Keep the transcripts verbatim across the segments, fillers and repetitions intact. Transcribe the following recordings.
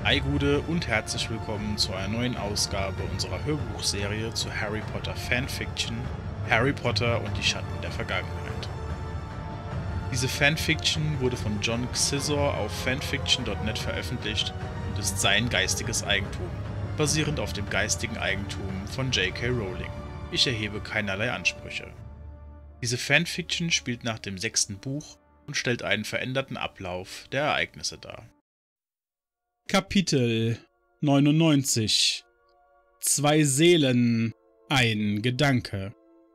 Ei Gude und herzlich willkommen zu einer neuen Ausgabe unserer Hörbuchserie zu Harry Potter Fanfiction Harry Potter und die Schatten der Vergangenheit. Diese Fanfiction wurde von John Xizor auf fanfiction punkt net veröffentlicht und ist sein geistiges Eigentum, basierend auf dem geistigen Eigentum von J K Rowling. Ich erhebe keinerlei Ansprüche. Diese Fanfiction spielt nach dem sechsten Buch und stellt einen veränderten Ablauf der Ereignisse dar. Kapitel neunundneunzig. Zwei Seelen, ein Gedanke.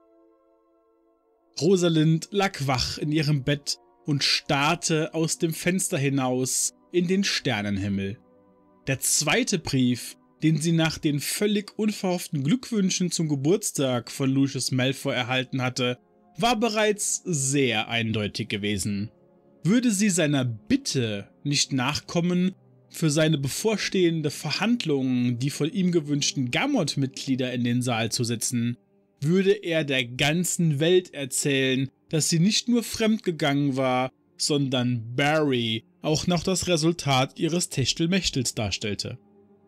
Rosalind lag wach in ihrem Bett und starrte aus dem Fenster hinaus in den Sternenhimmel. Der zweite Brief, den sie nach den völlig unverhofften Glückwünschen zum Geburtstag von Lucius Malfoy erhalten hatte, war bereits sehr eindeutig gewesen. Würde sie seiner Bitte nicht nachkommen, für seine bevorstehende Verhandlung die von ihm gewünschten Gamot-Mitglieder in den Saal zu setzen, würde er der ganzen Welt erzählen, dass sie nicht nur fremdgegangen war, sondern Barry auch noch das Resultat ihres Techtelmächtels darstellte.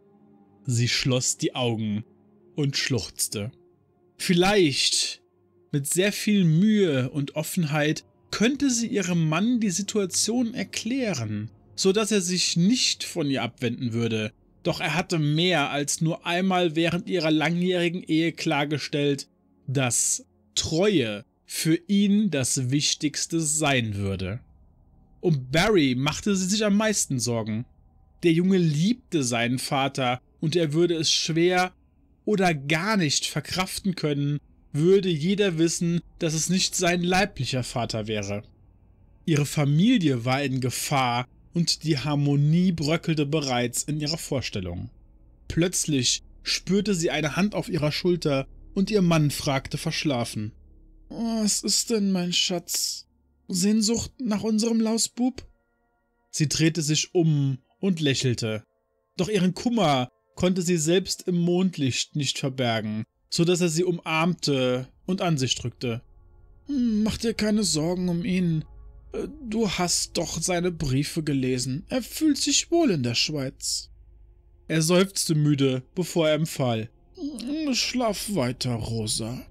Sie schloss die Augen und schluchzte. Vielleicht, mit sehr viel Mühe und Offenheit, könnte sie ihrem Mann die Situation erklären, so dass er sich nicht von ihr abwenden würde, doch er hatte mehr als nur einmal während ihrer langjährigen Ehe klargestellt, dass Treue für ihn das Wichtigste sein würde. Um Barry machte sie sich am meisten Sorgen. Der Junge liebte seinen Vater und er würde es schwer oder gar nicht verkraften können, würde jeder wissen, dass es nicht sein leiblicher Vater wäre. Ihre Familie war in Gefahr und die Harmonie bröckelte bereits in ihrer Vorstellung. Plötzlich spürte sie eine Hand auf ihrer Schulter und ihr Mann fragte verschlafen: »Was ist denn, mein Schatz? Sehnsucht nach unserem Lausbub?« Sie drehte sich um und lächelte. Doch ihren Kummer konnte sie selbst im Mondlicht nicht verbergen, so dass er sie umarmte und an sich drückte. »Mach dir keine Sorgen um ihn. Du hast doch seine Briefe gelesen. Er fühlt sich wohl in der Schweiz.« Er seufzte müde, bevor er empfahl: »Schlaf weiter, Rosa.«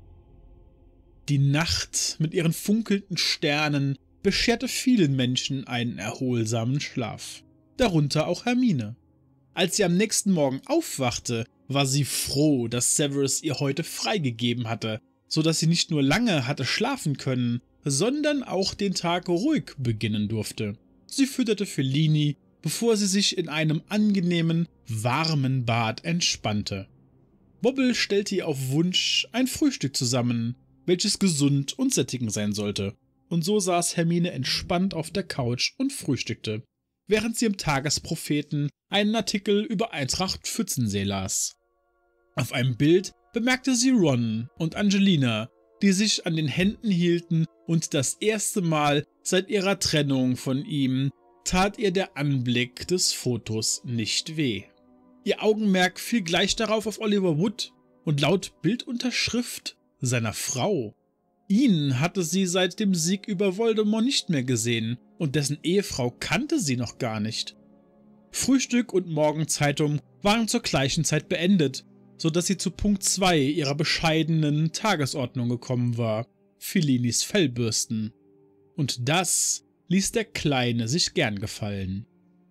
Die Nacht mit ihren funkelnden Sternen bescherte vielen Menschen einen erholsamen Schlaf, darunter auch Hermine. Als sie am nächsten Morgen aufwachte, war sie froh, dass Severus ihr heute freigegeben hatte, so dass sie nicht nur lange hatte schlafen können, sondern auch den Tag ruhig beginnen durfte. Sie fütterte Fellini, bevor sie sich in einem angenehmen, warmen Bad entspannte. Bobble stellte ihr auf Wunsch ein Frühstück zusammen, welches gesund und sättigend sein sollte, und so saß Hermine entspannt auf der Couch und frühstückte, während sie im Tagespropheten einen Artikel über Eintracht Pfützensee las. Auf einem Bild bemerkte sie Ron und Angelina, die sich an den Händen hielten, und das erste Mal seit ihrer Trennung von ihm tat ihr der Anblick des Fotos nicht weh. Ihr Augenmerk fiel gleich darauf auf Oliver Wood und laut Bildunterschrift seiner Frau. Ihn hatte sie seit dem Sieg über Voldemort nicht mehr gesehen und dessen Ehefrau kannte sie noch gar nicht. Frühstück und Morgenzeitung waren zur gleichen Zeit beendet, so dass sie zu Punkt zwei ihrer bescheidenen Tagesordnung gekommen war: Fellinis Fellbürsten. Und das ließ der Kleine sich gern gefallen.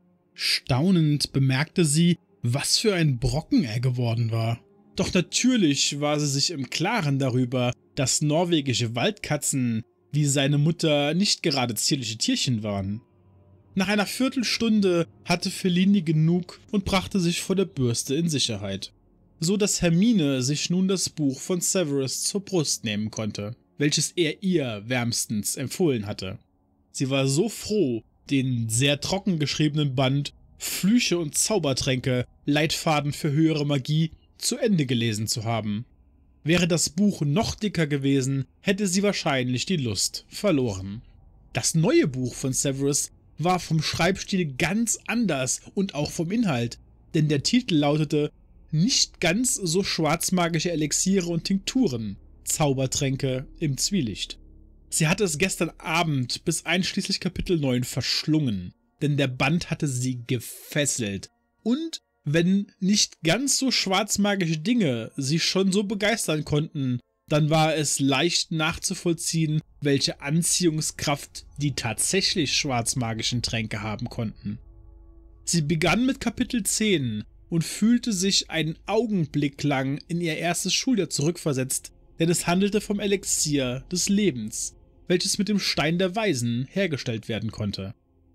Staunend bemerkte sie, was für ein Brocken er geworden war. Doch natürlich war sie sich im Klaren darüber, dass norwegische Waldkatzen wie seine Mutter nicht gerade zierliche Tierchen waren. Nach einer Viertelstunde hatte Fellini genug und brachte sich vor der Bürste in Sicherheit, so dass Hermine sich nun das Buch von Severus zur Brust nehmen konnte, welches er ihr wärmstens empfohlen hatte. Sie war so froh, den sehr trocken geschriebenen Band Flüche und Zaubertränke, Leitfaden für höhere Magie zu Ende gelesen zu haben. Wäre das Buch noch dicker gewesen, hätte sie wahrscheinlich die Lust verloren. Das neue Buch von Severus war vom Schreibstil ganz anders und auch vom Inhalt, denn der Titel lautete »Nicht ganz so schwarzmagische Elixiere und Tinkturen, Zaubertränke im Zwielicht«. Sie hatte es gestern Abend bis einschließlich Kapitel neun verschlungen, denn der Band hatte sie gefesselt Und wenn nicht ganz so schwarzmagische Dinge sie schon so begeistern konnten, dann war es leicht nachzuvollziehen, welche Anziehungskraft die tatsächlich schwarzmagischen Tränke haben konnten. Sie begann mit Kapitel zehn und fühlte sich einen Augenblick lang in ihr erstes Schuljahr zurückversetzt, denn es handelte vom Elixier des Lebens, welches mit dem Stein der Weisen hergestellt werden konnte.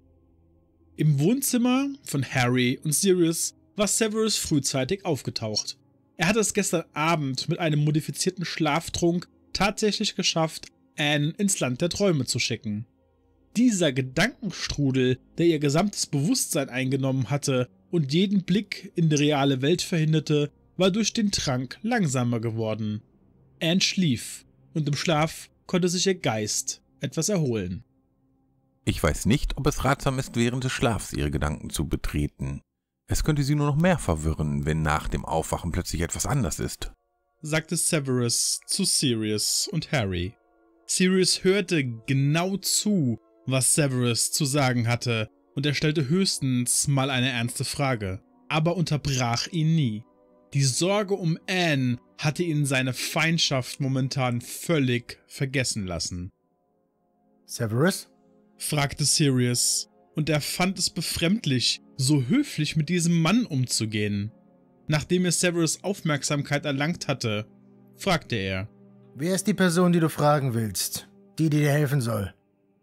Im Wohnzimmer von Harry und Sirius war Severus frühzeitig aufgetaucht. Er hatte es gestern Abend mit einem modifizierten Schlaftrunk tatsächlich geschafft, Anne ins Land der Träume zu schicken. Dieser Gedankenstrudel, der ihr gesamtes Bewusstsein eingenommen hatte und jeden Blick in die reale Welt verhinderte, war durch den Trank langsamer geworden. Anne schlief, und im Schlaf konnte sich ihr Geist etwas erholen. Ich weiß nicht, ob es ratsam ist, während des Schlafs ihre Gedanken zu betreten. Es könnte sie nur noch mehr verwirren, wenn nach dem Aufwachen plötzlich etwas anders ist, sagte Severus zu Sirius und Harry. Sirius hörte genau zu, was Severus zu sagen hatte, und er stellte höchstens mal eine ernste Frage, aber unterbrach ihn nie. Die Sorge um Anne hatte ihn seine Feindschaft momentan völlig vergessen lassen. Severus? Fragte Sirius, und er fand es befremdlich, so höflich mit diesem Mann umzugehen. Nachdem er Severus' Aufmerksamkeit erlangt hatte, fragte er: Wer ist die Person, die du fragen willst? Die, die dir helfen soll?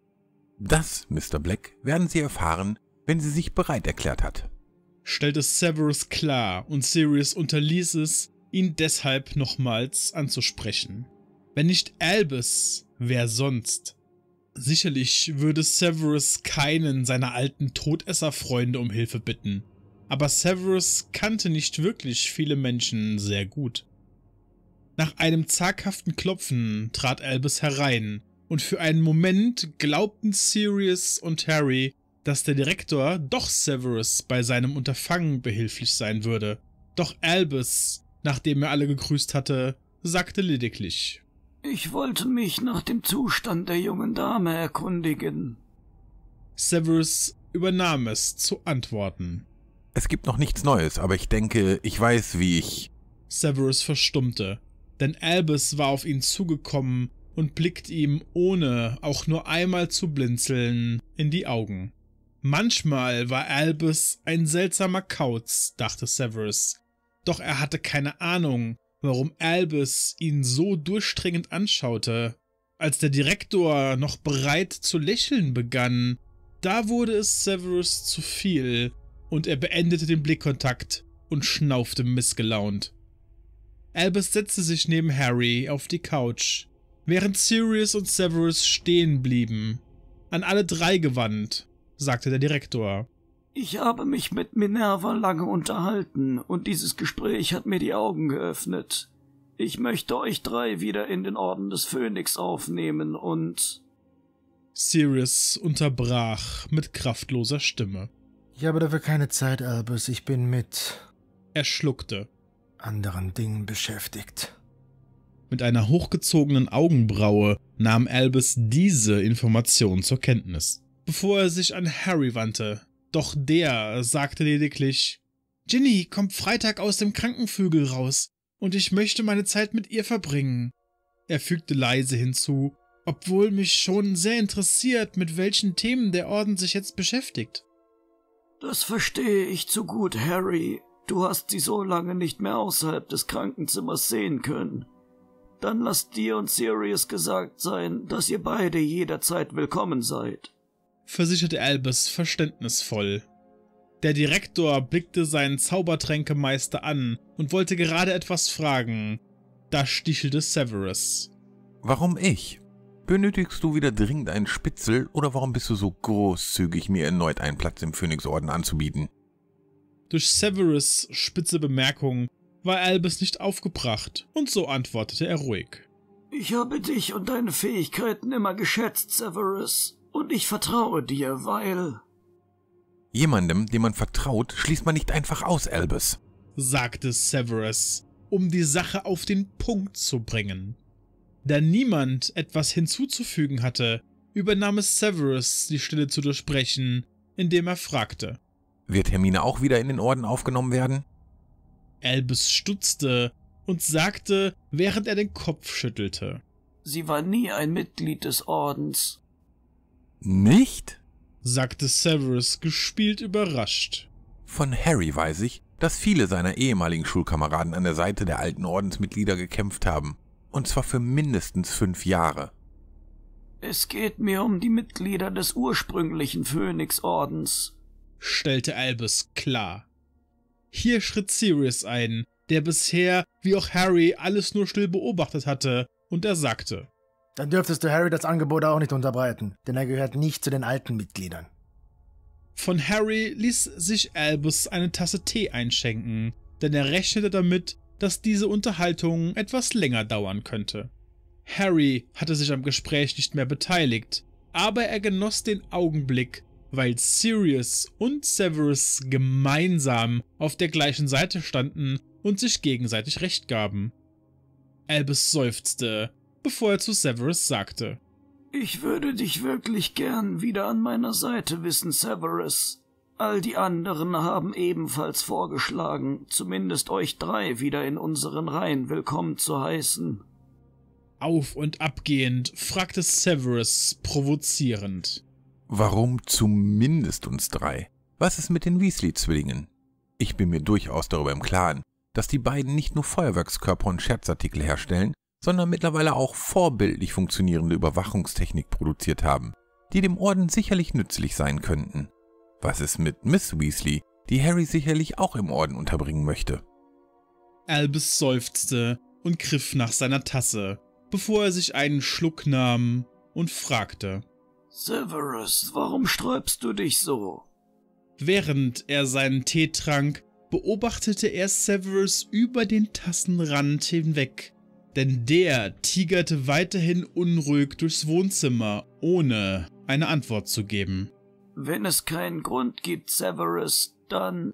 Das, Mister Black, werden Sie erfahren, wenn sie sich bereit erklärt hat, stellte Severus klar, und Sirius unterließ es, ihn deshalb nochmals anzusprechen. Wenn nicht Albus, wer sonst? Sicherlich würde Severus keinen seiner alten Todesserfreunde um Hilfe bitten, aber Severus kannte nicht wirklich viele Menschen sehr gut. Nach einem zaghaften Klopfen trat Albus herein, und für einen Moment glaubten Sirius und Harry, dass der Direktor doch Severus bei seinem Unterfangen behilflich sein würde. Doch Albus, nachdem er alle gegrüßt hatte, sagte lediglich: Ich wollte mich nach dem Zustand der jungen Dame erkundigen. Severus übernahm es, zu antworten. Es gibt noch nichts Neues, aber ich denke, ich weiß, wie ich... Severus verstummte, denn Albus war auf ihn zugekommen und blickte ihm, ohne auch nur einmal zu blinzeln, in die Augen. Manchmal war Albus ein seltsamer Kauz, dachte Severus, doch er hatte keine Ahnung, warum Albus ihn so durchdringend anschaute. Als der Direktor noch bereit zu lächeln begann, da wurde es Severus zu viel, und er beendete den Blickkontakt und schnaufte missgelaunt. Albus setzte sich neben Harry auf die Couch, während Sirius und Severus stehen blieben. An alle drei gewandt, sagte der Direktor. Ich habe mich mit Minerva lange unterhalten, und dieses Gespräch hat mir die Augen geöffnet. Ich möchte euch drei wieder in den Orden des Phönix aufnehmen und... Sirius unterbrach mit kraftloser Stimme. Ich habe dafür keine Zeit, Albus. Ich bin mit... Er schluckte. ...anderen Dingen beschäftigt. Mit einer hochgezogenen Augenbraue nahm Albus diese Information zur Kenntnis, bevor er sich an Harry wandte. Doch der sagte lediglich: Ginny kommt Freitag aus dem Krankenflügel raus, und ich möchte meine Zeit mit ihr verbringen. Er fügte leise hinzu, obwohl mich schon sehr interessiert, mit welchen Themen der Orden sich jetzt beschäftigt. Das verstehe ich zu gut, Harry. Du hast sie so lange nicht mehr außerhalb des Krankenzimmers sehen können. Dann lasst dir und Sirius gesagt sein, dass ihr beide jederzeit willkommen seid, versicherte Albus verständnisvoll. Der Direktor blickte seinen Zaubertränkemeister an und wollte gerade etwas fragen. Da stichelte Severus. Warum ich? Benötigst du wieder dringend einen Spitzel, oder warum bist du so großzügig, mir erneut einen Platz im Phönixorden anzubieten? Durch Severus' spitze Bemerkung war Albus nicht aufgebracht, und so antwortete er ruhig. Ich habe dich und deine Fähigkeiten immer geschätzt, Severus, und ich vertraue dir, weil... Jemandem, dem man vertraut, schließt man nicht einfach aus, Albus, sagte Severus, um die Sache auf den Punkt zu bringen. Da niemand etwas hinzuzufügen hatte, übernahm es Severus, die Stille zu durchbrechen, indem er fragte: Wird Hermine auch wieder in den Orden aufgenommen werden? Albus stutzte und sagte, während er den Kopf schüttelte. Sie war nie ein Mitglied des Ordens. Nicht? Sagte Severus gespielt überrascht. Von Harry weiß ich, dass viele seiner ehemaligen Schulkameraden an der Seite der alten Ordensmitglieder gekämpft haben. Und zwar für mindestens fünf Jahre. Es geht mir um die Mitglieder des ursprünglichen Phönixordens, stellte Albus klar. Hier schritt Sirius ein, der bisher, wie auch Harry, alles nur still beobachtet hatte, und er sagte: Dann dürftest du Harry das Angebot auch nicht unterbreiten, denn er gehört nicht zu den alten Mitgliedern. Von Harry ließ sich Albus eine Tasse Tee einschenken, denn er rechnete damit, dass diese Unterhaltung etwas länger dauern könnte. Harry hatte sich am Gespräch nicht mehr beteiligt, aber er genoss den Augenblick, weil Sirius und Severus gemeinsam auf der gleichen Seite standen und sich gegenseitig Recht gaben. Albus seufzte, bevor er zu Severus sagte: Ich würde dich wirklich gern wieder an meiner Seite wissen, Severus. All die anderen haben ebenfalls vorgeschlagen, zumindest euch drei wieder in unseren Reihen willkommen zu heißen. Auf und abgehend fragte Severus provozierend: Warum zumindest uns drei? Was ist mit den Weasley-Zwillingen? Ich bin mir durchaus darüber im Klaren, dass die beiden nicht nur Feuerwerkskörper und Scherzartikel herstellen, sondern mittlerweile auch vorbildlich funktionierende Überwachungstechnik produziert haben, die dem Orden sicherlich nützlich sein könnten. Was ist mit Miss Weasley, die Harry sicherlich auch im Orden unterbringen möchte? Albus seufzte und griff nach seiner Tasse, bevor er sich einen Schluck nahm und fragte: Severus, warum sträubst du dich so? Während er seinen Tee trank, beobachtete er Severus über den Tassenrand hinweg, denn der tigerte weiterhin unruhig durchs Wohnzimmer, ohne eine Antwort zu geben. Wenn es keinen Grund gibt, Severus, dann...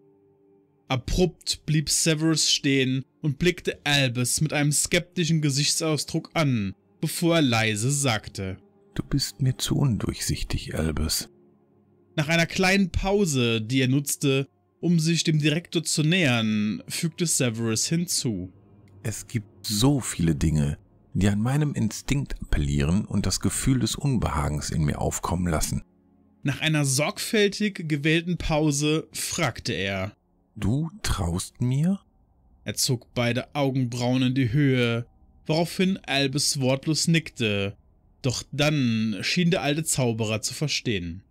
Abrupt blieb Severus stehen und blickte Albus mit einem skeptischen Gesichtsausdruck an, bevor er leise sagte: Du bist mir zu undurchsichtig, Albus. Nach einer kleinen Pause, die er nutzte, um sich dem Direktor zu nähern, fügte Severus hinzu: Es gibt so viele Dinge, die an meinem Instinkt appellieren und das Gefühl des Unbehagens in mir aufkommen lassen. Nach einer sorgfältig gewählten Pause fragte er: Du traust mir? Er zog beide Augenbrauen in die Höhe, woraufhin Albus wortlos nickte, doch dann schien der alte Zauberer zu verstehen.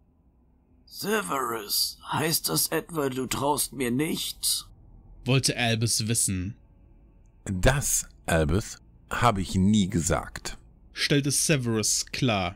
Severus, heißt das etwa, du traust mir nicht? Wollte Albus wissen. Das, Albus, habe ich nie gesagt, stellte Severus klar.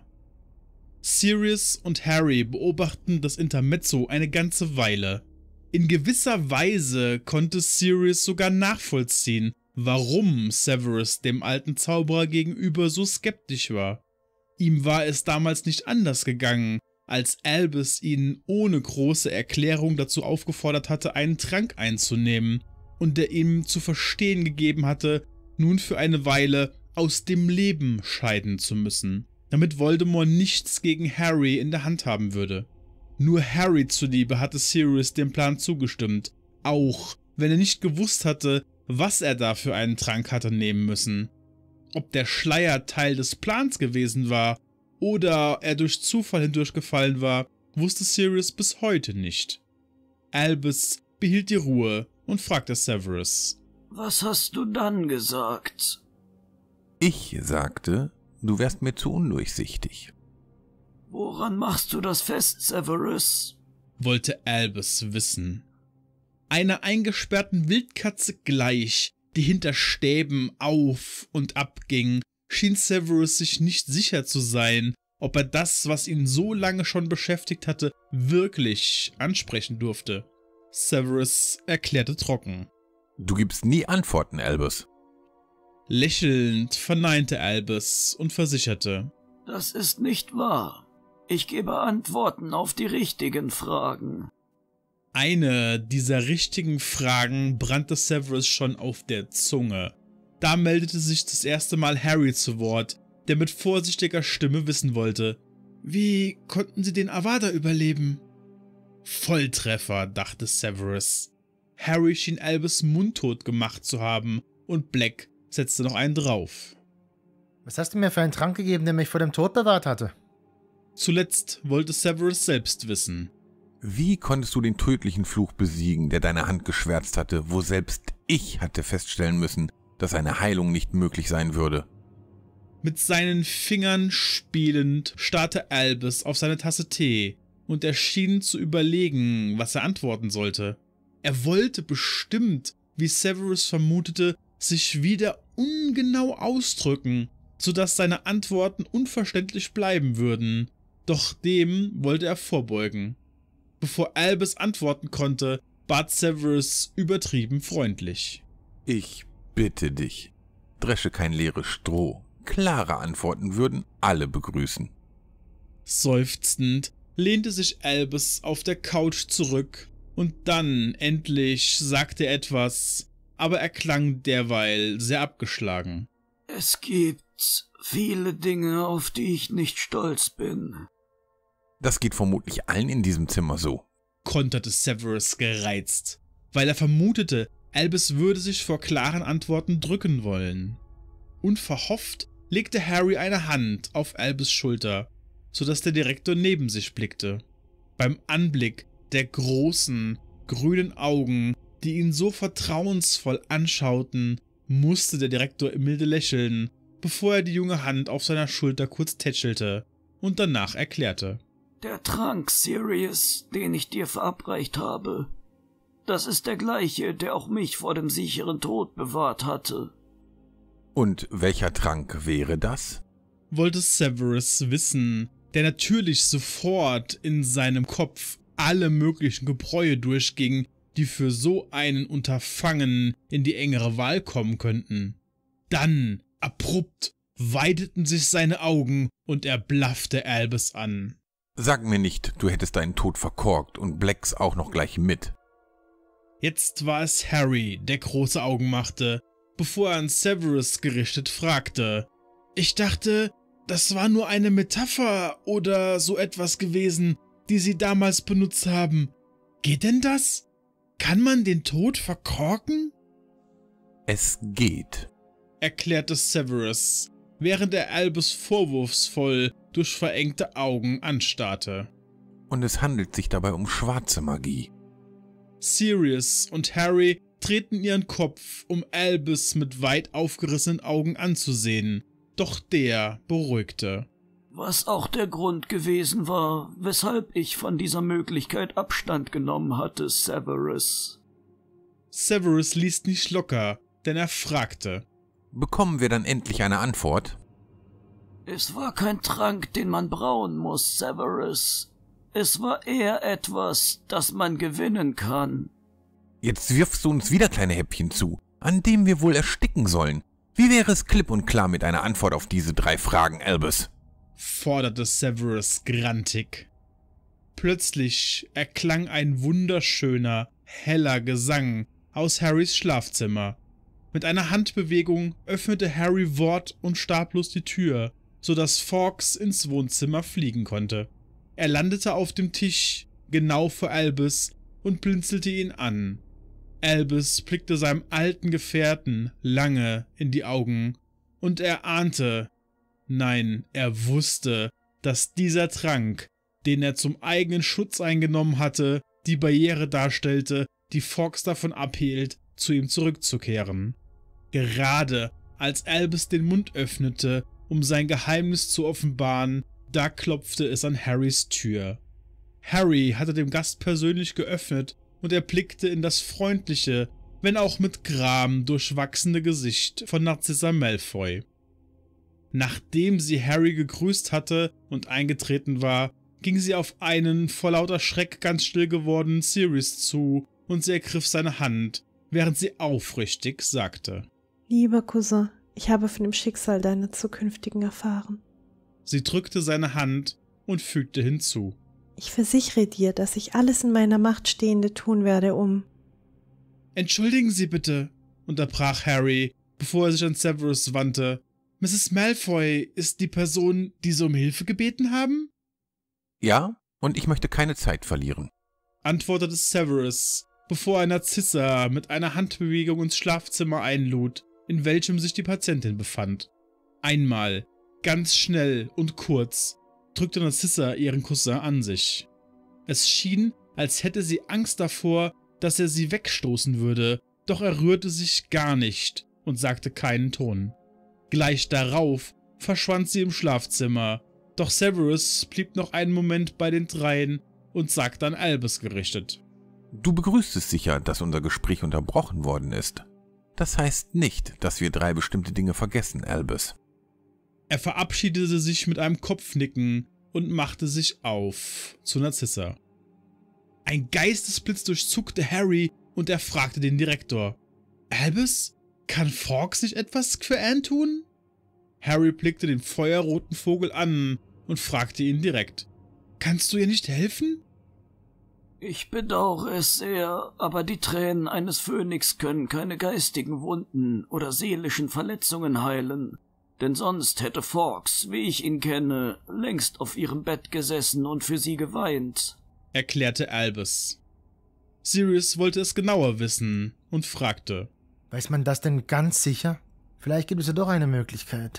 Sirius und Harry beobachten das Intermezzo eine ganze Weile. In gewisser Weise konnte Sirius sogar nachvollziehen, warum Severus dem alten Zauberer gegenüber so skeptisch war. Ihm war es damals nicht anders gegangen, als Albus ihn ohne große Erklärung dazu aufgefordert hatte, einen Trank einzunehmen, und der ihm zu verstehen gegeben hatte, nun für eine Weile aus dem Leben scheiden zu müssen, damit Voldemort nichts gegen Harry in der Hand haben würde. Nur Harry zuliebe hatte Sirius dem Plan zugestimmt, auch wenn er nicht gewusst hatte, was er da für einen Trank hatte nehmen müssen. Ob der Schleier Teil des Plans gewesen war oder er durch Zufall hindurchgefallen war, wusste Sirius bis heute nicht. Albus behielt die Ruhe und fragte Severus: Was hast du dann gesagt? Ich sagte, du wärst mir zu undurchsichtig. Woran machst du das fest, Severus? Wollte Albus wissen. Einer eingesperrten Wildkatze gleich, die hinter Stäben auf und ab ging, schien Severus sich nicht sicher zu sein, ob er das, was ihn so lange schon beschäftigt hatte, wirklich ansprechen durfte. Severus erklärte trocken: Du gibst nie Antworten, Albus. Lächelnd verneinte Albus und versicherte: Das ist nicht wahr. Ich gebe Antworten auf die richtigen Fragen. Eine dieser richtigen Fragen brannte Severus schon auf der Zunge. Da meldete sich das erste Mal Harry zu Wort, der mit vorsichtiger Stimme wissen wollte: Wie konnten Sie den Avada überleben? Volltreffer, dachte Severus. Harry schien Albus mundtot gemacht zu haben und Black setzte noch einen drauf. Was hast du mir für einen Trank gegeben, der mich vor dem Tod bewahrt hatte? Zuletzt wollte Severus selbst wissen. Wie konntest du den tödlichen Fluch besiegen, der deine Hand geschwärzt hatte, wo selbst ich hatte feststellen müssen, dass eine Heilung nicht möglich sein würde? Mit seinen Fingern spielend starrte Albus auf seine Tasse Tee und er schien zu überlegen, was er antworten sollte. Er wollte bestimmt, wie Severus vermutete, sich wieder ungenau ausdrücken, sodass seine Antworten unverständlich bleiben würden. Doch dem wollte er vorbeugen. Bevor Albus antworten konnte, bat Severus übertrieben freundlich. Ich bitte dich, dresche kein leeres Stroh. Klare Antworten würden alle begrüßen. Seufzend lehnte sich Albus auf der Couch zurück und dann endlich sagte er etwas, aber er klang derweil sehr abgeschlagen. Es gibt viele Dinge, auf die ich nicht stolz bin. Das geht vermutlich allen in diesem Zimmer so, konterte Severus gereizt, weil er vermutete, Albus würde sich vor klaren Antworten drücken wollen. Unverhofft legte Harry eine Hand auf Albus Schulter, sodass der Direktor neben sich blickte. Beim Anblick der großen, grünen Augen, die ihn so vertrauensvoll anschauten, musste der Direktor milde lächeln, bevor er die junge Hand auf seiner Schulter kurz tätschelte und danach erklärte. Der Trank, Sirius, den ich dir verabreicht habe, das ist der gleiche, der auch mich vor dem sicheren Tod bewahrt hatte. Und welcher Trank wäre das? Wollte Severus wissen, der natürlich sofort in seinem Kopf alle möglichen Gebräue durchging, die für so einen Unterfangen in die engere Wahl kommen könnten. Dann, abrupt, weiteten sich seine Augen und er blaffte Albus an. Sag mir nicht, du hättest deinen Tod verkorkt und Blacks auch noch gleich mit. Jetzt war es Harry, der große Augen machte, bevor er an Severus gerichtet fragte. Ich dachte, das war nur eine Metapher oder so etwas gewesen, die Sie damals benutzt haben. Geht denn das? Kann man den Tod verkorken? Es geht, erklärte Severus, während er Albus vorwurfsvoll durch verengte Augen anstarrte. Und es handelt sich dabei um schwarze Magie. Sirius und Harry drehten ihren Kopf, um Albus mit weit aufgerissenen Augen anzusehen, doch der beruhigte. Was auch der Grund gewesen war, weshalb ich von dieser Möglichkeit Abstand genommen hatte, Severus. Severus ließ nicht locker, denn er fragte. Bekommen wir dann endlich eine Antwort? Es war kein Trank, den man brauen muss, Severus. Es war eher etwas, das man gewinnen kann. Jetzt wirfst du uns wieder kleine Häppchen zu, an dem wir wohl ersticken sollen. Wie wäre es klipp und klar mit einer Antwort auf diese drei Fragen, Albus? Forderte Severus grantig. Plötzlich erklang ein wunderschöner, heller Gesang aus Harrys Schlafzimmer. Mit einer Handbewegung öffnete Harry wort- und stablos die Tür, sodass Fawkes ins Wohnzimmer fliegen konnte. Er landete auf dem Tisch, genau vor Albus, und blinzelte ihn an. Albus blickte seinem alten Gefährten lange in die Augen, und er ahnte, nein, er wusste, dass dieser Trank, den er zum eigenen Schutz eingenommen hatte, die Barriere darstellte, die Fawkes davon abhielt, zu ihm zurückzukehren. Gerade als Albus den Mund öffnete, um sein Geheimnis zu offenbaren, da klopfte es an Harrys Tür. Harry hatte dem Gast persönlich geöffnet und er blickte in das freundliche, wenn auch mit Gram durchwachsene Gesicht von Narcissa Malfoy. Nachdem sie Harry gegrüßt hatte und eingetreten war, ging sie auf einen vor lauter Schreck ganz still gewordenen Sirius zu und sie ergriff seine Hand, während sie aufrichtig sagte: Lieber Cousin, ich habe von dem Schicksal deiner zukünftigen erfahren. Sie drückte seine Hand und fügte hinzu: Ich versichere dir, dass ich alles in meiner Macht Stehende tun werde, um... Entschuldigen Sie bitte, unterbrach Harry, bevor er sich an Severus wandte. Misses Malfoy ist die Person, die Sie um Hilfe gebeten haben? Ja, und ich möchte keine Zeit verlieren. antwortete Severus, bevor er Narcissa mit einer Handbewegung ins Schlafzimmer einlud, in welchem sich die Patientin befand. Einmal, ganz schnell und kurz, drückte Narcissa ihren Cousin an sich. Es schien, als hätte sie Angst davor, dass er sie wegstoßen würde, doch er rührte sich gar nicht und sagte keinen Ton. Gleich darauf verschwand sie im Schlafzimmer, doch Severus blieb noch einen Moment bei den dreien und sagte an Albus gerichtet: Du begrüßt es sicher, dass unser Gespräch unterbrochen worden ist. Das heißt nicht, dass wir drei bestimmte Dinge vergessen, Albus. Er verabschiedete sich mit einem Kopfnicken und machte sich auf zu Narcissa. Ein Geistesblitz durchzuckte Harry und er fragte den Direktor: Albus, kann Fawkes nicht etwas für Anne tun? Harry blickte den feuerroten Vogel an und fragte ihn direkt: Kannst du ihr nicht helfen? Ich bedauere es sehr, aber die Tränen eines Phönix können keine geistigen Wunden oder seelischen Verletzungen heilen. Denn sonst hätte Fawkes, wie ich ihn kenne, längst auf ihrem Bett gesessen und für sie geweint, erklärte Albus. Sirius wollte es genauer wissen und fragte: Weiß man das denn ganz sicher? Vielleicht gibt es ja doch eine Möglichkeit.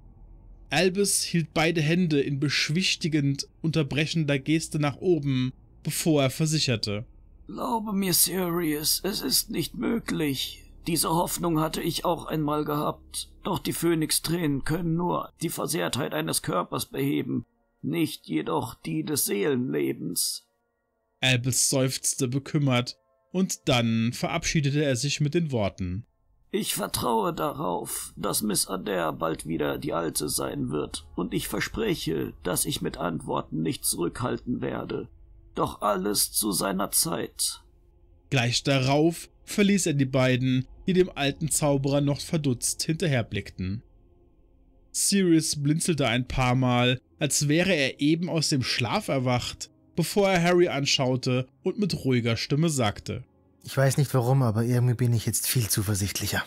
Albus hielt beide Hände in beschwichtigend unterbrechender Geste nach oben, bevor er versicherte: Glaube mir, Sirius, es ist nicht möglich. Diese Hoffnung hatte ich auch einmal gehabt, doch die Phönix-Tränen können nur die Versehrtheit eines Körpers beheben, nicht jedoch die des Seelenlebens. Albus seufzte bekümmert, und dann verabschiedete er sich mit den Worten: Ich vertraue darauf, dass Miss Adair bald wieder die Alte sein wird, und ich verspreche, dass ich mit Antworten nicht zurückhalten werde. Doch alles zu seiner Zeit. Gleich darauf verließ er die beiden, die dem alten Zauberer noch verdutzt hinterherblickten. Sirius blinzelte ein paar Mal, als wäre er eben aus dem Schlaf erwacht, bevor er Harry anschaute und mit ruhiger Stimme sagte: Ich weiß nicht warum, aber irgendwie bin ich jetzt viel zuversichtlicher.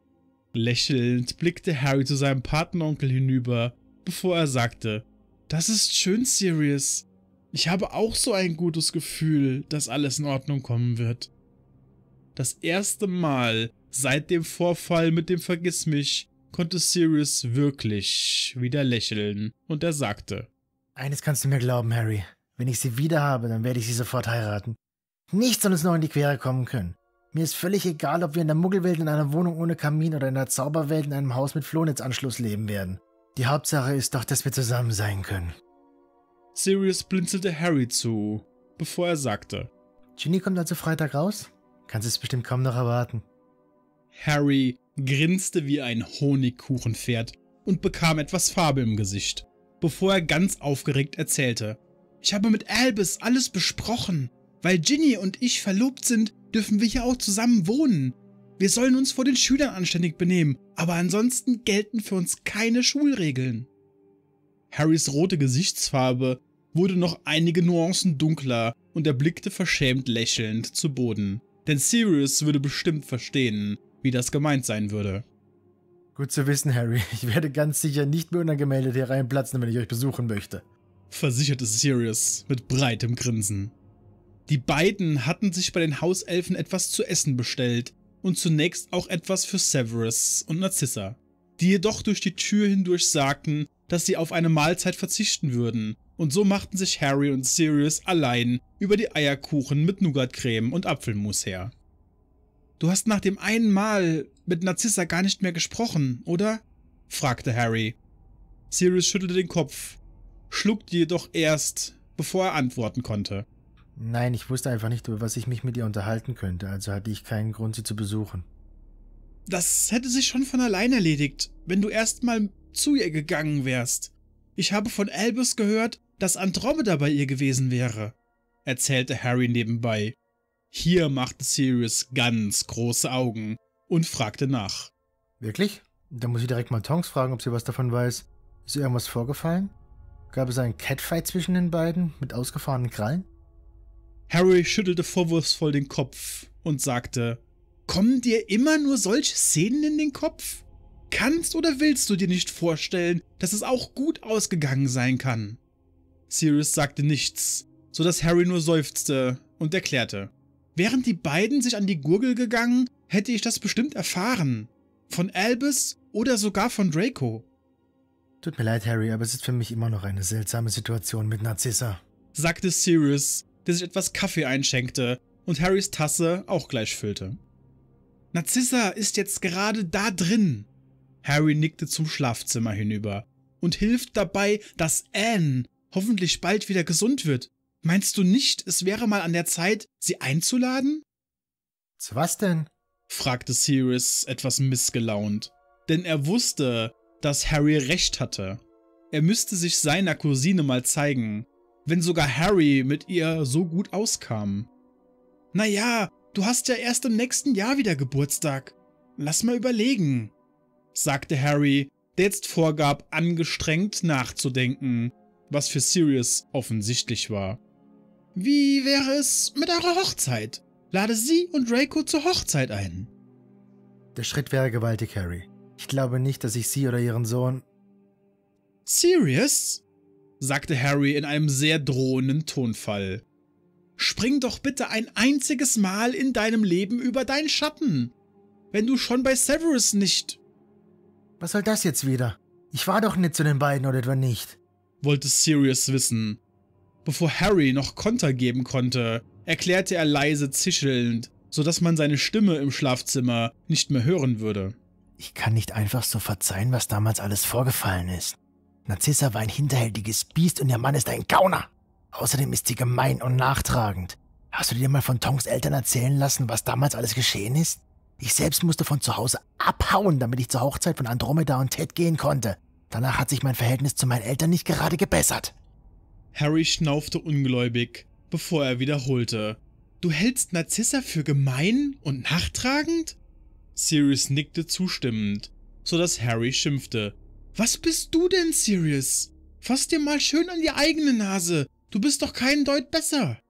Lächelnd blickte Harry zu seinem Patenonkel hinüber, bevor er sagte: Das ist schön, Sirius. Ich habe auch so ein gutes Gefühl, dass alles in Ordnung kommen wird. Das erste Mal seit dem Vorfall mit dem Vergissmich konnte Sirius wirklich wieder lächeln, und er sagte: Eines kannst du mir glauben, Harry. Wenn ich sie wieder habe, dann werde ich sie sofort heiraten. Nichts soll uns noch in die Quere kommen können. Mir ist völlig egal, ob wir in der Muggelwelt in einer Wohnung ohne Kamin oder in der Zauberwelt in einem Haus mit Flohnetzanschluss leben werden. Die Hauptsache ist doch, dass wir zusammen sein können. Sirius blinzelte Harry zu, bevor er sagte: Ginny kommt also Freitag raus? Kannst es bestimmt kaum noch erwarten. Harry grinste wie ein Honigkuchenpferd und bekam etwas Farbe im Gesicht, bevor er ganz aufgeregt erzählte: Ich habe mit Albus alles besprochen. Weil Ginny und ich verlobt sind, dürfen wir hier auch zusammen wohnen. Wir sollen uns vor den Schülern anständig benehmen, aber ansonsten gelten für uns keine Schulregeln. Harrys rote Gesichtsfarbe wurde noch einige Nuancen dunkler und er blickte verschämt lächelnd zu Boden, denn Sirius würde bestimmt verstehen, wie das gemeint sein würde. Gut zu wissen, Harry. Ich werde ganz sicher nicht mehr unangemeldet hier reinplatzen, wenn ich euch besuchen möchte, versicherte Sirius mit breitem Grinsen. Die beiden hatten sich bei den Hauselfen etwas zu essen bestellt und zunächst auch etwas für Severus und Narcissa, die jedoch durch die Tür hindurch sagten, dass sie auf eine Mahlzeit verzichten würden, und so machten sich Harry und Sirius allein über die Eierkuchen mit Nougatcreme und Apfelmus her. »Du hast nach dem einen Mal mit Narcissa gar nicht mehr gesprochen, oder?« fragte Harry. Sirius schüttelte den Kopf, schluckte jedoch erst, bevor er antworten konnte. Nein, ich wusste einfach nicht, über was ich mich mit ihr unterhalten könnte, also hatte ich keinen Grund, sie zu besuchen. Das hätte sich schon von allein erledigt, wenn du erst mal zu ihr gegangen wärst. Ich habe von Albus gehört, dass Andromeda bei ihr gewesen wäre, erzählte Harry nebenbei. Hier machte Sirius ganz große Augen und fragte nach. Wirklich? Da muss ich direkt mal Tonks fragen, ob sie was davon weiß. Ist ihr irgendwas vorgefallen? Gab es einen Catfight zwischen den beiden mit ausgefahrenen Krallen? Harry schüttelte vorwurfsvoll den Kopf und sagte: Kommen dir immer nur solche Szenen in den Kopf? Kannst oder willst du dir nicht vorstellen, dass es auch gut ausgegangen sein kann? Sirius sagte nichts, so dass Harry nur seufzte, und erklärte: Wären die beiden sich an die Gurgel gegangen, hätte ich das bestimmt erfahren. Von Albus oder sogar von Draco. Tut mir leid, Harry, aber es ist für mich immer noch eine seltsame Situation mit Narzissa, sagte Sirius, der sich etwas Kaffee einschenkte und Harrys Tasse auch gleich füllte. Narzissa ist jetzt gerade da drin. Harry nickte zum Schlafzimmer hinüber und hilft dabei, dass Anne hoffentlich bald wieder gesund wird. Meinst du nicht, es wäre mal an der Zeit, sie einzuladen? Zu was denn? fragte Sirius etwas missgelaunt, denn er wusste, dass Harry recht hatte. Er müsste sich seiner Cousine mal zeigen, wenn sogar Harry mit ihr so gut auskam. Naja, du hast ja erst im nächsten Jahr wieder Geburtstag. Lass mal überlegen, sagte Harry, der jetzt vorgab, angestrengt nachzudenken, was für Sirius offensichtlich war. Wie wäre es mit eurer Hochzeit? Lade sie und Draco zur Hochzeit ein. Der Schritt wäre gewaltig, Harry. Ich glaube nicht, dass ich sie oder ihren Sohn... Sirius? sagte Harry in einem sehr drohenden Tonfall. Spring doch bitte ein einziges Mal in deinem Leben über deinen Schatten, wenn du schon bei Severus nicht... Was soll das jetzt wieder? Ich war doch nicht zu den beiden, oder etwa nicht? wollte Sirius wissen. Bevor Harry noch Konter geben konnte, erklärte er leise zischelnd, sodass man seine Stimme im Schlafzimmer nicht mehr hören würde. Ich kann nicht einfach so verzeihen, was damals alles vorgefallen ist. Narzissa war ein hinterhältiges Biest und ihr Mann ist ein Gauner. Außerdem ist sie gemein und nachtragend. Hast du dir mal von Tonks Eltern erzählen lassen, was damals alles geschehen ist? Ich selbst musste von zu Hause abhauen, damit ich zur Hochzeit von Andromeda und Ted gehen konnte. Danach hat sich mein Verhältnis zu meinen Eltern nicht gerade gebessert. Harry schnaufte ungläubig, bevor er wiederholte. Du hältst Narzissa für gemein und nachtragend? Sirius nickte zustimmend, sodass Harry schimpfte. Was bist du denn, Sirius? Fass dir mal schön an die eigene Nase. Du bist doch keinen Deut besser.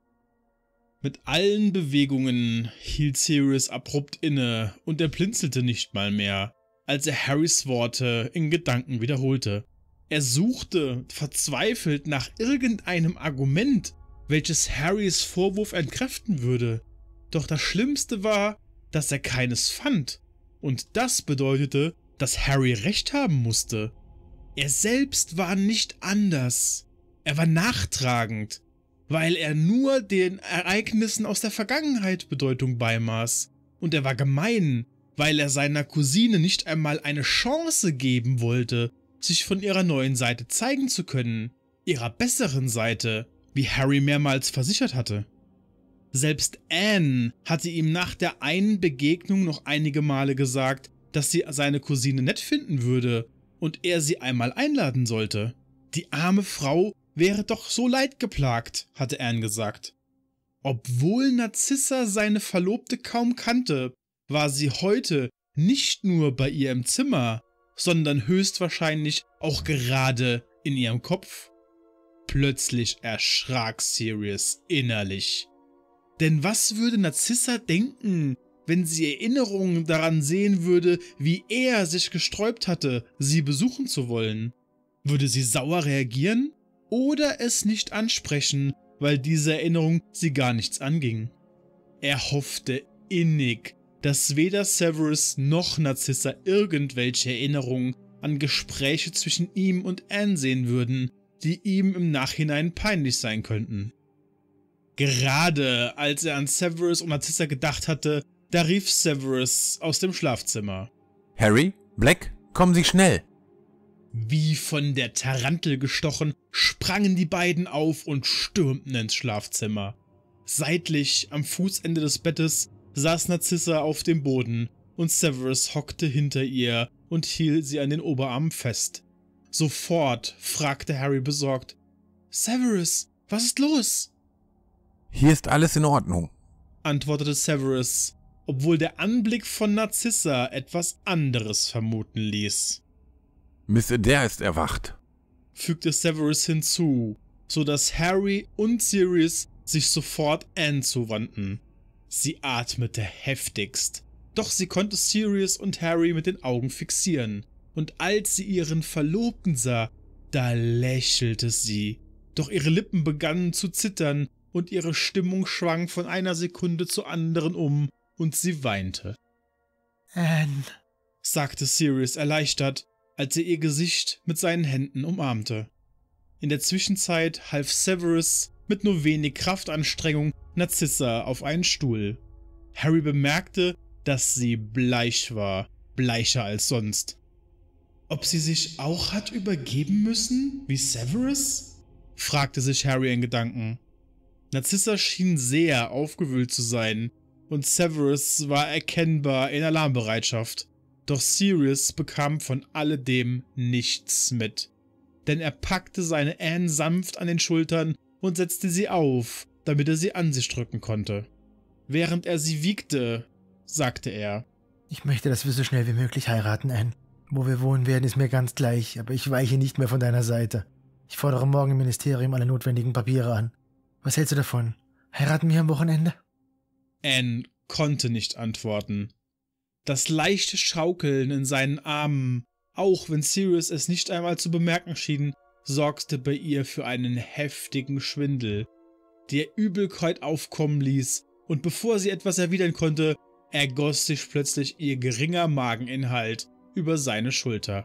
Mit allen Bewegungen hielt Sirius abrupt inne und er blinzelte nicht mal mehr, als er Harrys Worte in Gedanken wiederholte. Er suchte verzweifelt nach irgendeinem Argument, welches Harrys Vorwurf entkräften würde. Doch das Schlimmste war, dass er keines fand. Und das bedeutete, dass Harry recht haben musste. Er selbst war nicht anders. Er war nachtragend, weil er nur den Ereignissen aus der Vergangenheit Bedeutung beimaß. Und er war gemein, weil er seiner Cousine nicht einmal eine Chance geben wollte, sich von ihrer neuen Seite zeigen zu können, ihrer besseren Seite, wie Harry mehrmals versichert hatte. Selbst Anne hatte ihm nach der einen Begegnung noch einige Male gesagt, dass sie seine Cousine nett finden würde und er sie einmal einladen sollte. Die arme Frau wäre doch so leidgeplagt, hatte Anne gesagt. Obwohl Narzissa seine Verlobte kaum kannte, war sie heute nicht nur bei ihr im Zimmer, sondern höchstwahrscheinlich auch gerade in ihrem Kopf. Plötzlich erschrak Sirius innerlich. Denn was würde Narzissa denken, wenn sie Erinnerungen daran sehen würde, wie er sich gesträubt hatte, sie besuchen zu wollen? Würde sie sauer reagieren oder es nicht ansprechen, weil diese Erinnerung sie gar nichts anging? Er hoffte innig, dass weder Severus noch Narzissa irgendwelche Erinnerungen an Gespräche zwischen ihm und Anne sehen würden, die ihm im Nachhinein peinlich sein könnten. Gerade als er an Severus und Narzissa gedacht hatte, da rief Severus aus dem Schlafzimmer. Harry, Black, kommen Sie schnell! Wie von der Tarantel gestochen, sprangen die beiden auf und stürmten ins Schlafzimmer. Seitlich am Fußende des Bettes saß Narzissa auf dem Boden und Severus hockte hinter ihr und hielt sie an den Oberarmen fest. Sofort fragte Harry besorgt: Severus, was ist los? Hier ist alles in Ordnung, antwortete Severus, obwohl der Anblick von Narzissa etwas anderes vermuten ließ. Miss Adair ist erwacht, fügte Severus hinzu, so dass Harry und Sirius sich sofort Anne zuwandten. Sie atmete heftigst, doch sie konnte Sirius und Harry mit den Augen fixieren, und als sie ihren Verlobten sah, da lächelte sie, doch ihre Lippen begannen zu zittern, und ihre Stimmung schwang von einer Sekunde zur anderen um und sie weinte. Anne, sagte Sirius erleichtert, als er ihr Gesicht mit seinen Händen umarmte. In der Zwischenzeit half Severus mit nur wenig Kraftanstrengung Narcissa auf einen Stuhl. Harry bemerkte, dass sie bleich war, bleicher als sonst. Ob sie sich auch hat übergeben müssen, wie Severus? Fragte sich Harry in Gedanken. Narcissa schien sehr aufgewühlt zu sein, und Severus war erkennbar in Alarmbereitschaft. Doch Sirius bekam von alledem nichts mit, denn er packte seine Anne sanft an den Schultern und setzte sie auf, damit er sie an sich drücken konnte. Während er sie wiegte, sagte er: Ich möchte, dass wir so schnell wie möglich heiraten, Anne. Wo wir wohnen werden, ist mir ganz gleich, aber ich weiche nicht mehr von deiner Seite. Ich fordere morgen im Ministerium alle notwendigen Papiere an. Was hältst du davon? Heiraten wir am Wochenende? Anne konnte nicht antworten. Das leichte Schaukeln in seinen Armen, auch wenn Sirius es nicht einmal zu bemerken schien, sorgte bei ihr für einen heftigen Schwindel, der Übelkeit aufkommen ließ, und bevor sie etwas erwidern konnte, ergoss sich plötzlich ihr geringer Mageninhalt über seine Schulter.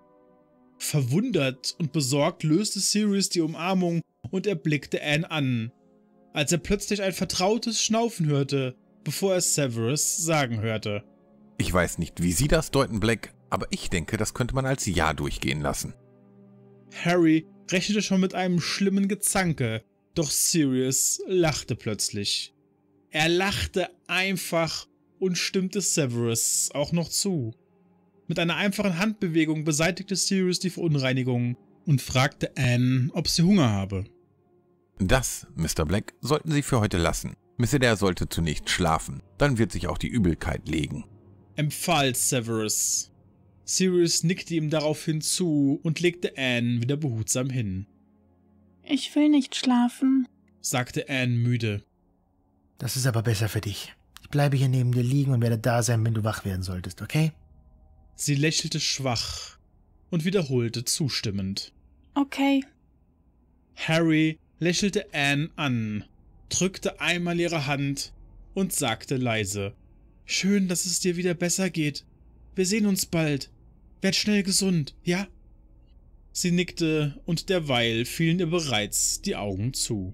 Verwundert und besorgt löste Sirius die Umarmung und er blickte Anne an, als er plötzlich ein vertrautes Schnaufen hörte, bevor er Severus sagen hörte: Ich weiß nicht, wie Sie das deuten, Black, aber ich denke, das könnte man als Ja durchgehen lassen. Harry rechnete schon mit einem schlimmen Gezanke, doch Sirius lachte plötzlich. Er lachte einfach und stimmte Severus auch noch zu. Mit einer einfachen Handbewegung beseitigte Sirius die Verunreinigung und fragte Anne, ob sie Hunger habe. Das, Mister Black, sollten Sie für heute lassen. Miss Adair sollte zunächst schlafen, dann wird sich auch die Übelkeit legen, empfahl Severus. Sirius nickte ihm daraufhin zu und legte Anne wieder behutsam hin. Ich will nicht schlafen, sagte Anne müde. Das ist aber besser für dich. Ich bleibe hier neben dir liegen und werde da sein, wenn du wach werden solltest, okay? Sie lächelte schwach und wiederholte zustimmend. Okay. Harry lächelte Anne an, drückte einmal ihre Hand und sagte leise: Schön, dass es dir wieder besser geht. Wir sehen uns bald. Werd schnell gesund, ja? Sie nickte und derweil fielen ihr bereits die Augen zu.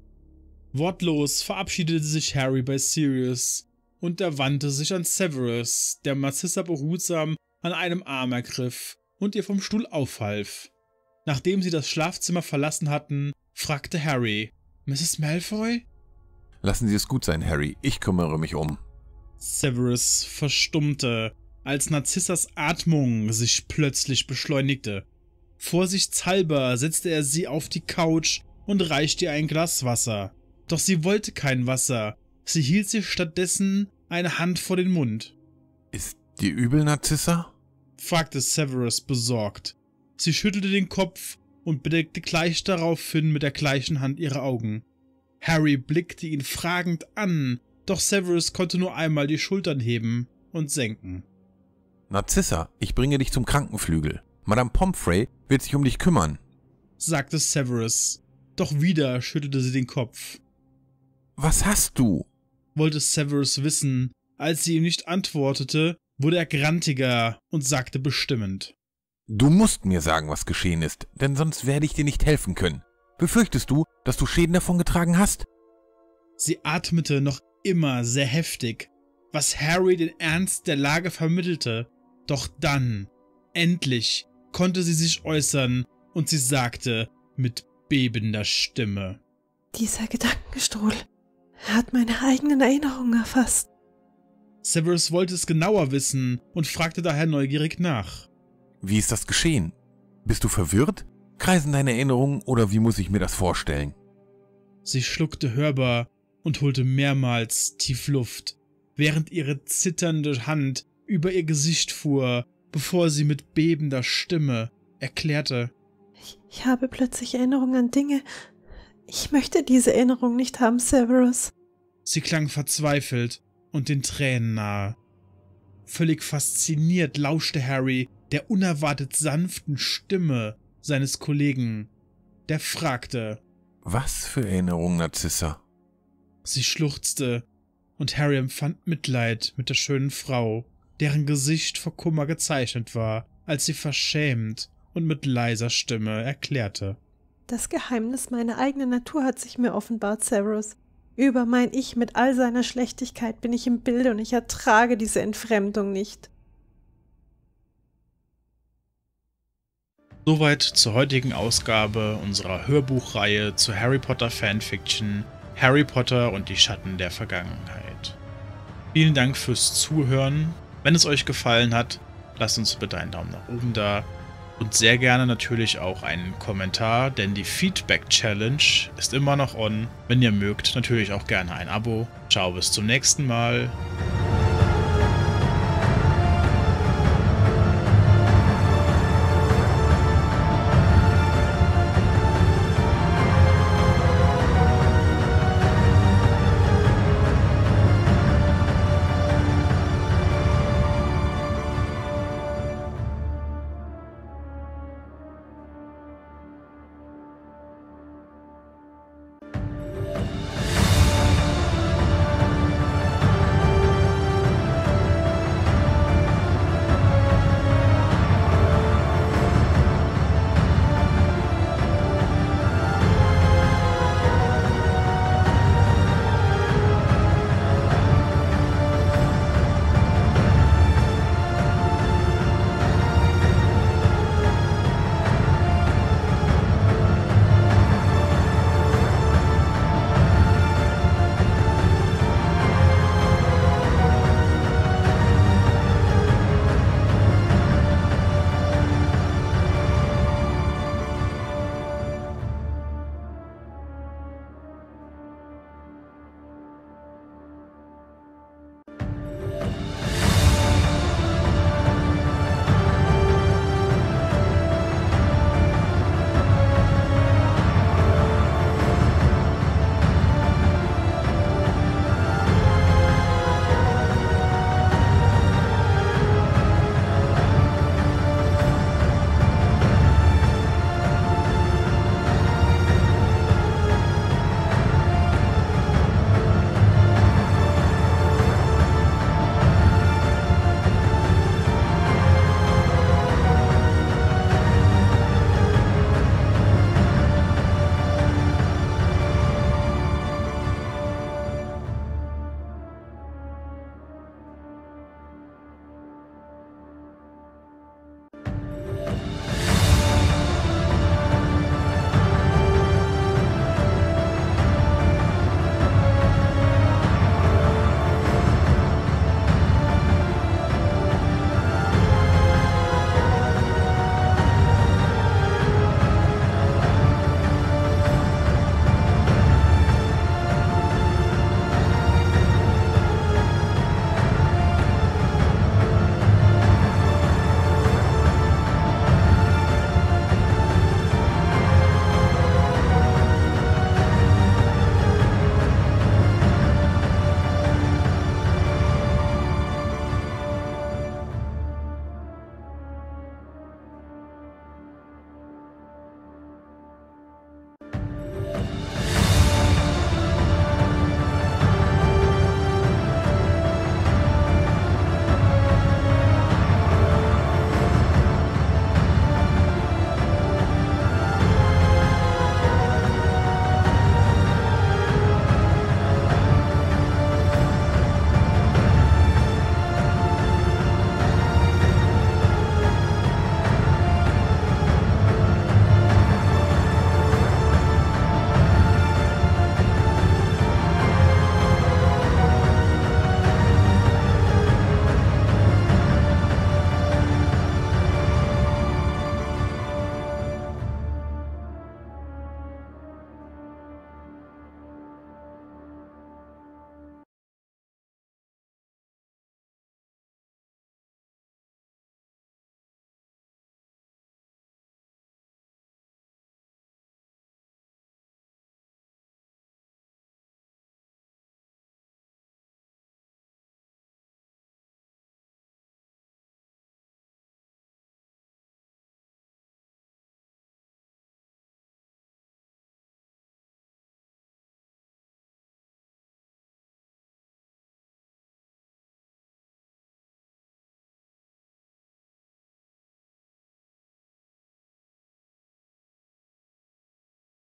Wortlos verabschiedete sich Harry bei Sirius und er wandte sich an Severus, der Narcissa behutsam an einem Arm ergriff und ihr vom Stuhl aufhalf. Nachdem sie das Schlafzimmer verlassen hatten, fragte Harry: Misses Malfoy? Lassen Sie es gut sein, Harry, ich kümmere mich um. Severus verstummte, als Narcissas Atmung sich plötzlich beschleunigte. Vorsichtshalber setzte er sie auf die Couch und reichte ihr ein Glas Wasser. Doch sie wollte kein Wasser, sie hielt sich stattdessen eine Hand vor den Mund. Ist dir übel, Narcissa? Fragte Severus besorgt. Sie schüttelte den Kopf und bedeckte gleich daraufhin mit der gleichen Hand ihre Augen. Harry blickte ihn fragend an, doch Severus konnte nur einmal die Schultern heben und senken. Narcissa, ich bringe dich zum Krankenflügel. Madame Pomfrey wird sich um dich kümmern, sagte Severus, doch wieder schüttelte sie den Kopf. Was hast du? Wollte Severus wissen. Als sie ihm nicht antwortete, wurde er grantiger und sagte bestimmend: Du musst mir sagen, was geschehen ist, denn sonst werde ich dir nicht helfen können. Befürchtest du, dass du Schäden davongetragen hast? Sie atmete noch immer sehr heftig, was Harry den Ernst der Lage vermittelte. Doch dann, endlich, konnte sie sich äußern und sie sagte mit bebender Stimme: Dieser Gedankenstrudel, er hat meine eigenen Erinnerungen erfasst. Severus wollte es genauer wissen und fragte daher neugierig nach. Wie ist das geschehen? Bist du verwirrt? Kreisen deine Erinnerungen oder wie muss ich mir das vorstellen? Sie schluckte hörbar und holte mehrmals tief Luft, während ihre zitternde Hand über ihr Gesicht fuhr, bevor sie mit bebender Stimme erklärte: Ich, ich habe plötzlich Erinnerungen an Dinge. Ich möchte diese Erinnerung nicht haben, Severus. Sie klang verzweifelt und den Tränen nahe. Völlig fasziniert lauschte Harry der unerwartet sanften Stimme seines Kollegen, der fragte: Was für Erinnerungen, Narcissa? Sie schluchzte, und Harry empfand Mitleid mit der schönen Frau, deren Gesicht vor Kummer gezeichnet war, als sie verschämt und mit leiser Stimme erklärte: Das Geheimnis meiner eigenen Natur hat sich mir offenbart, Severus. Über mein Ich mit all seiner Schlechtigkeit bin ich im Bilde und ich ertrage diese Entfremdung nicht. Soweit zur heutigen Ausgabe unserer Hörbuchreihe zu Harry Potter Fanfiction Harry Potter und die Schatten der Vergangenheit. Vielen Dank fürs Zuhören. Wenn es euch gefallen hat, lasst uns bitte einen Daumen nach oben da und sehr gerne natürlich auch einen Kommentar, denn die Feedback Challenge ist immer noch on. Wenn ihr mögt, natürlich auch gerne ein Abo. Ciao, bis zum nächsten Mal.